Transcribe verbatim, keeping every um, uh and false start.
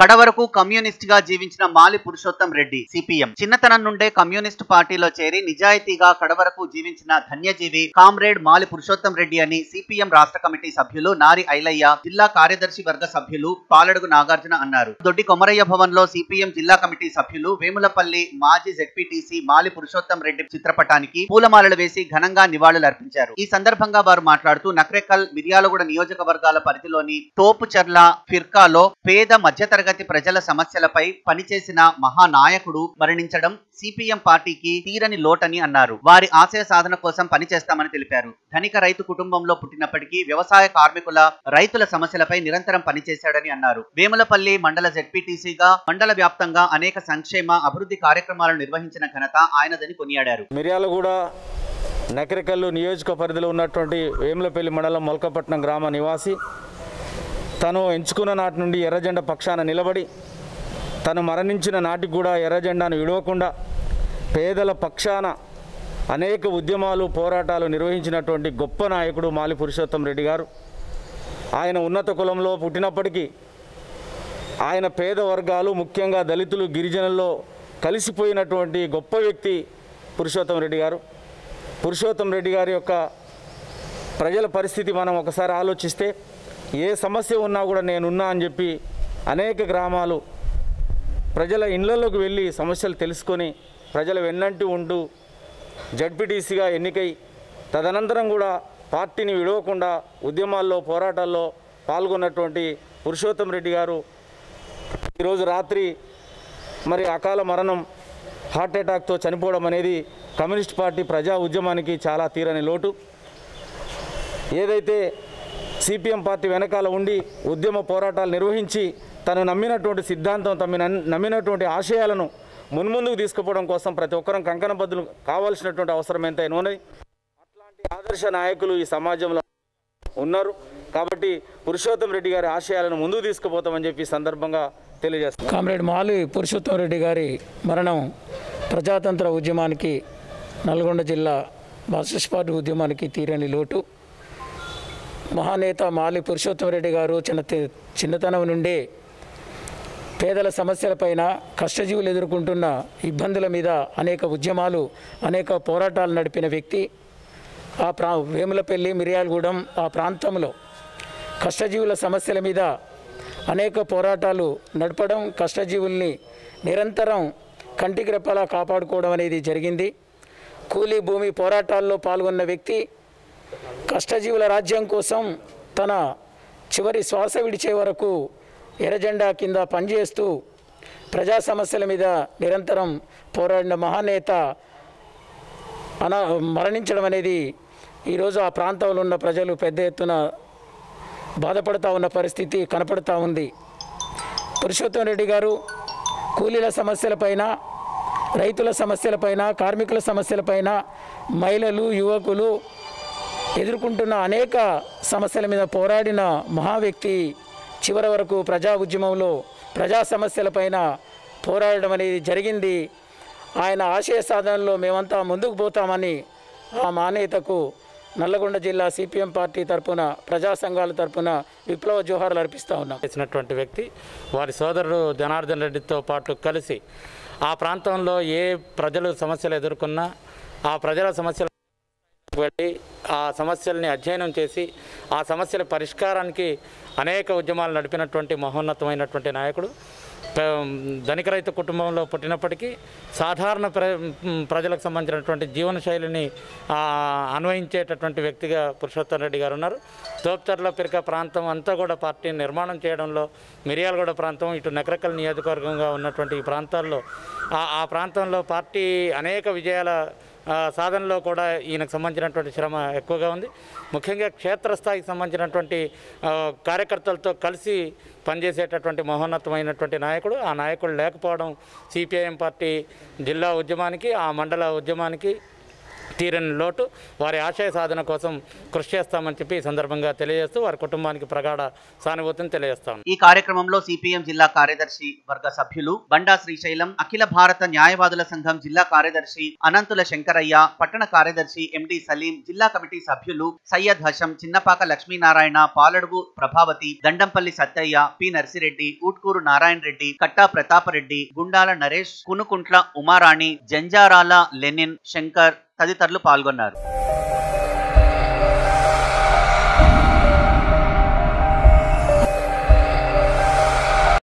కడవరకు కమ్యూనిస్ట్ గా జీవించిన మాలి పురుషోత్తం రెడ్డి సిపిఎం చిన్నతనం నుండే కమ్యూనిస్ట్ పార్టీలో చేరి నిజాయితీగా కడవరకు జీవించిన ధన్యజీవి కామ్రేడ్ మాలి పురుషోత్తం రెడ్డి అని సిపిఎం రాష్ట్ర కమిటీ సభ్యులు నారి ఐలయ్య, జిల్లా కార్యదర్శి వర్గ సభ్యులు పాలడుగు నాగార్జున అన్నారు. దొడ్డి కొమరయ్య భవన్ లో సిపిఎం జిల్లా కమిటీ సభ్యులు వేములపల్లి మాజీ జెడ్పీటీసీ మాలి పురుషోత్తం రెడ్డి చిత్రపటానికి పూలమాలలు వేసి ఘనంగా నివాళులర్పించారు. ఈ సందర్భంగా వారు మాట్లాడుతూ నక్రేకల్, మిర్యాలగూడ నియోజకవర్గాల పరిధిలోని తోపుచర్ల ఫిర్కాలో పేద మధ్యతరగతి ప్రజల సమస్యలపై పనిచేసిన మహానాయకుడు మరణించడం సిపిఎం పార్టీకి తీరని లోటని అన్నారు. వారి ఆశయ సాధన కోసం పనిచేస్తామని తెలిపారు. ధనిక రైతు కుటుంబంలో పుట్టినప్పటికీ వ్యవసాయ కార్మికుల, రైతుల సమస్యలపై నిరంతరం పనిచేశాడని అన్నారు. వేములపల్లి మండల జెడ్పీటీసీగా మండల వ్యాప్తంగా అనేక సంక్షేమ అభివృద్ధి కార్యక్రమాలను నిర్వహించిన ఘనత ఆయనదని కొనియాడారు. మిర్యాలగూడ నకరికల్లు నియోజక పరిధిలో ఉన్నటువంటి వేములపల్లి మండలం మొలకపట్నం గ్రామ నివాసి. తను ఎంచుకున్న నాటి నుండి ఎర్రజెండా పక్షాన నిలబడి తను మరణించిన నాటికి కూడా ఎర్రజెండాను విడవకుండా పేదల పక్షాన అనేక ఉద్యమాలు, పోరాటాలు నిర్వహించినటువంటి గొప్ప నాయకుడు మాలి పురుషోత్తం రెడ్డి గారు. ఆయన ఉన్నత కులంలో పుట్టినప్పటికీ ఆయన పేద వర్గాలు, ముఖ్యంగా దళితులు, గిరిజనుల్లో కలిసిపోయినటువంటి గొప్ప వ్యక్తి పురుషోత్తం రెడ్డి గారు. పురుషోత్తం రెడ్డి గారి యొక్క ప్రజల పరిస్థితి మనం ఒకసారి ఆలోచిస్తే, ఏ సమస్య ఉన్నా కూడా నేనున్నా అని చెప్పి అనేక గ్రామాలు ప్రజల ఇళ్లలోకి వెళ్ళి సమస్యలు తెలుసుకొని ప్రజల వెన్నంటి ఉంటూ జడ్పీటీసీగా ఎన్నికై తదనంతరం కూడా పార్టీని విడవకుండా ఉద్యమాల్లో, పోరాటాల్లో పాల్గొన్నటువంటి పురుషోత్తం రెడ్డి గారు ఈరోజు రాత్రి మరి అకాల మరణం, హార్ట్ అటాక్తో చనిపోవడం అనేది కమ్యూనిస్ట్ పార్టీ ప్రజా ఉద్యమానికి చాలా తీరని లోటు. ఏదైతే సిపిఎం పార్టీ వెనకాల ఉండి ఉద్యమ పోరాటాలు నిర్వహించి తను నమ్మినటువంటి సిద్ధాంతం, తమ నమ్మినటువంటి ఆశయాలను మున్ముందుకు తీసుకుపోవడం కోసం ప్రతి ఒక్కరం కంకణబద్దులు కావాల్సినటువంటి అవసరం ఎంతైనా ఉన్నది. అట్లాంటి ఆదర్శ నాయకులు ఈ సమాజంలో ఉన్నారు. కాబట్టి పురుషోత్తం రెడ్డి గారి ఆశయాలను ముందుకు తీసుకుపోతామని చెప్పి సందర్భంగా తెలియజేస్తాం. కామ్రేడ్ మాలి పురుషోత్తం రెడ్డి గారి మరణం ప్రజాతంత్ర ఉద్యమానికి, నల్గొండ జిల్లా మార్క్సిస్ట్ పార్టీ ఉద్యమానికి తీరని లోటు. మహానేత మాలి పురుషోత్తం రెడ్డి గారు చిన్న చిన్నతనం నుండే పేదల సమస్యలపైన, కష్టజీవులు ఎదుర్కొంటున్న ఇబ్బందుల మీద అనేక ఉద్యమాలు, అనేక పోరాటాలు నడిపిన వ్యక్తి. ఆ ప్రా వేములపల్లి, మిర్యాలగూడెం ఆ ప్రాంతంలో కష్టజీవుల సమస్యల మీద అనేక పోరాటాలు నడపడం, కష్టజీవుల్ని నిరంతరం కంటికి రెప్పలా కాపాడుకోవడం అనేది జరిగింది. కూలీ భూమి పోరాటాల్లో పాల్గొన్న వ్యక్తి. కష్టజీవుల రాజ్యం కోసం తన చివరి శ్వాస విడిచే వరకు ఎర్రజెండా కింద పనిచేస్తూ ప్రజా సమస్యల మీద నిరంతరం పోరాడిన మహానేత అన మరణించడం అనేది ఈరోజు ఆ ప్రాంతంలో ఉన్న ప్రజలు పెద్ద ఎత్తున బాధపడుతూ ఉన్న పరిస్థితి కనపడుతూ ఉంది. పురుషోత్తం రెడ్డి గారు కూలీల సమస్యలపైన, రైతుల సమస్యలపైన, కార్మికుల సమస్యలపైన, మహిళలు, యువకులు ఎదుర్కొంటున్న అనేక సమస్యల మీద పోరాడిన మహా వ్యక్తి. చివరి వరకు ప్రజా ఉద్యమంలో ప్రజా సమస్యలపైన పోరాడడం అనేది జరిగింది. ఆయన ఆశయ సాధనలో మేమంతా ముందుకు పోతామని ఆ మహానేతకు నల్లగొండ జిల్లా సిపిఎం పార్టీ తరఫున, ప్రజా సంఘాల తరఫున విప్లవ జోహార్లు అర్పిస్తూ ఉన్నాం. చేసినటువంటి వ్యక్తి వారి సోదరుడు జనార్దన్ రెడ్డితో పాటు కలిసి ఆ ప్రాంతంలో ఏ ప్రజలు సమస్యలు ఎదుర్కొన్నా ఆ ప్రజల సమస్యలు వెళ్ళి ఆ సమస్యల్ని అధ్యయనం చేసి ఆ సమస్యల పరిష్కారానికి అనేక ఉద్యమాలు నడిపినటువంటి మహోన్నతమైనటువంటి నాయకుడు. ధనిక రైతు కుటుంబంలో పుట్టినప్పటికీ సాధారణ ప్ర ప్రజలకు సంబంధించినటువంటి జీవన శైలిని అన్వయించేటటువంటి వ్యక్తిగా పురుషోత్తం రెడ్డి గారు ఉన్నారు. తోపుచర్ల పిరక ప్రాంతం అంతా కూడా పార్టీని నిర్మాణం చేయడంలో, మిర్యాలగూడ ప్రాంతం, ఇటు నకరకల్ నియోజకవర్గంగా ఉన్నటువంటి ఈ ప్రాంతాల్లో ఆ ప్రాంతంలో పార్టీ అనేక విజయాల సాధనలో కూడా ఈయనకు సంబంధించినటువంటి శ్రమ ఎక్కువగా ఉంది. ముఖ్యంగా క్షేత్రస్థాయికి సంబంధించినటువంటి కార్యకర్తలతో కలిసి పనిచేసేటటువంటి మహోన్నతమైనటువంటి నాయకుడు. ఆ నాయకుడు లేకపోవడం సిపిఐఎం పార్టీ జిల్లా ఉద్యమానికి, ఆ మండల ఉద్యమానికి తీరని లోటు, వారి ఆశయ సాధన కోసం కృషి చేస్తామని చెప్పి ఈ సందర్భంగా తెలియజేస్తూ వారి కుటుంబానికి ప్రగాఢ సానుభూతిని తెలియజేస్తాం. ఈ కార్యక్రమంలో సిపిఎం జిల్లా కార్యదర్శి వర్గ సభ్యులు బండా శ్రీశైలం, అఖిల భారత న్యాయవాదుల సంఘం జిల్లా కార్యదర్శి అనంతుల శంకరయ్య, పట్టణ కార్యదర్శి ఎండి సలీం, జిల్లా కమిటీ సభ్యులు సయ్యద్ హషం, చిన్నపాక లక్ష్మీనారాయణ, పాలడుగు ప్రభావతి, దండంపల్లి సత్తయ్య, పి నర్సిరెడ్డి, ఊట్కూరు నారాయణ రెడ్డి, కట్టా ప్రతాపరెడ్డి, గుండాల నరేష్, కునుకుంట్ల ఉమారాణి, జంజారాల లెనిన్, శంకర్ తదితరులు పాల్గొన్నారు.